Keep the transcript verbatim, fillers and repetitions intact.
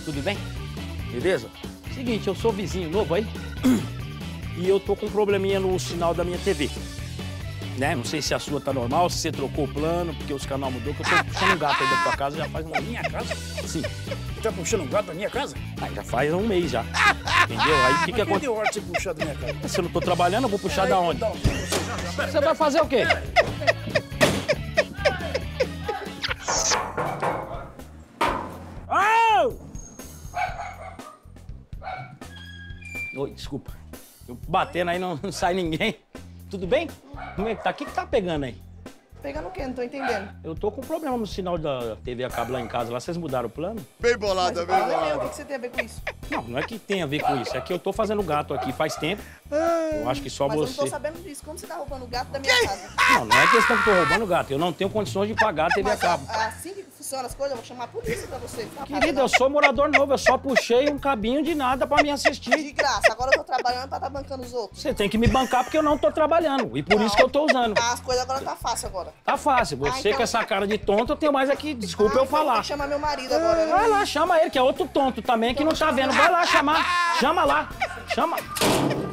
tudo bem? Beleza? Seguinte, eu sou vizinho novo aí e eu tô com um probleminha no sinal da minha T V. Né? Não sei se a sua tá normal, se você trocou o plano, porque os canal mudou, que eu tô puxando um gato aí da tua casa já faz um... Minha casa? Sim. Você tá puxando um gato da minha casa? Ah, já faz um mês já. Entendeu? Aí o que que acontece? Deu hora de você puxar da minha casa? Se eu não tô trabalhando, eu vou puxar da onde? Você vai fazer o quê? Oi, desculpa. Eu batendo aí, não, não sai ninguém. Tudo bem? Como é que tá? O que que tá pegando aí? Pegando o quê? Não tô entendendo. Eu tô com problema no sinal da T V a cabo lá em casa. Lá vocês mudaram o plano? Bem bolada, bem Fala, meu, o bolada. que que você tem a ver com isso? Não, não é que tem a ver com isso. É que eu tô fazendo gato aqui faz tempo. Eu acho que só Mas eu não você... tô sabendo disso. Como você tá roubando o gato da minha casa? Não, não é questão que eu tô roubando gato. Eu não tenho condições de pagar a T V a Mas cabo. a- assim que funcionam as coisas, eu vou chamar a polícia pra você. Tá Querida, eu sou morador novo. Eu só puxei um cabinho de nada pra me De assistir. graça. Agora eu tô trabalhando pra estar bancando os outros. Você tem que me bancar porque eu não tô trabalhando. E por isso que eu tô usando. Ah, as coisas agora tá fácil agora. Tá fácil. Você Ah, então- com essa cara de tonto, eu tenho mais aqui. Desculpa Ah, eu então Tem falar. que chamar meu marido agora, né? Vai lá, chama ele, que é outro tonto também, que não tá vendo. Vai lá chamar. Chama lá. Chama.